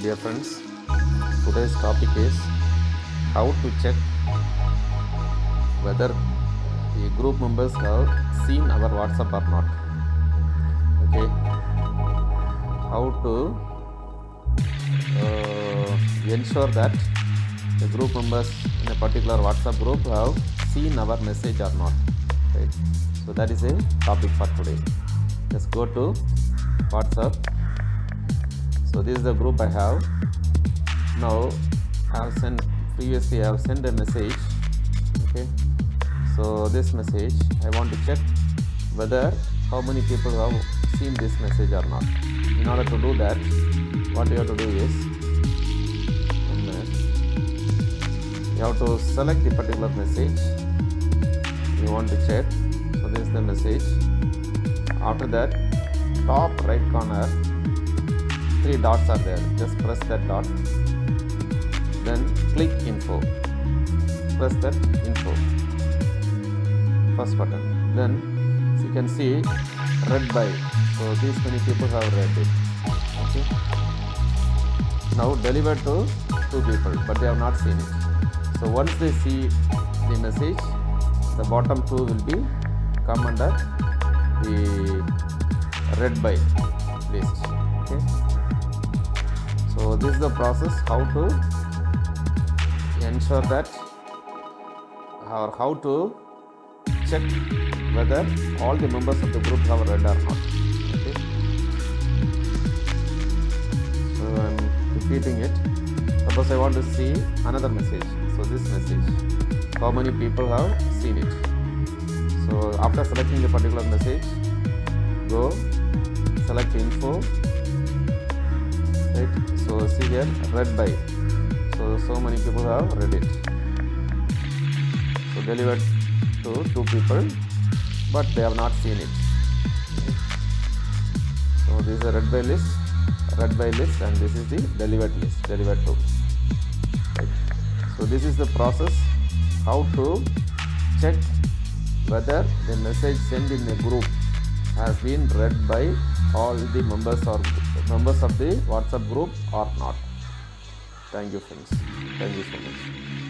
Dear friends, today's topic is how to check whether the group members have seen our WhatsApp or not. Okay, how to ensure that the group members in a particular WhatsApp group have seen our message or not. Right? So that is a topic for today. Let's go to WhatsApp. So this is the group I have. Now previously I have sent a message. Okay, so this message I want to check whether how many people have seen this message or not. In order to do that, what you have to do is you have to select the particular message you want to check. So this is the message. After that, top right corner, 3 dots are there. Just press that dot. Then click info. Press that info. First button. Then you can see read by. So these many people have read it. Okay. Now deliver to 2 people, but they have not seen it. So once they see the message, the bottom 2 will be come under the read by list. Okay. So this is the process how to ensure that, or how to check whether all the members of the group have read or not. Okay. So I am repeating it. Suppose I want to see another message. So this message, how many people have seen it? So after selecting the particular message, go select info. Right. So see here read by. So many people have read it. So delivered to 2 people, but they have not seen it. So this is a read by list, and this is the delivered list, delivered to. Right. So this is the process how to check whether the message sent in a group has been read by all the members or members of the WhatsApp group or not. Thank you friends. Thank you so much.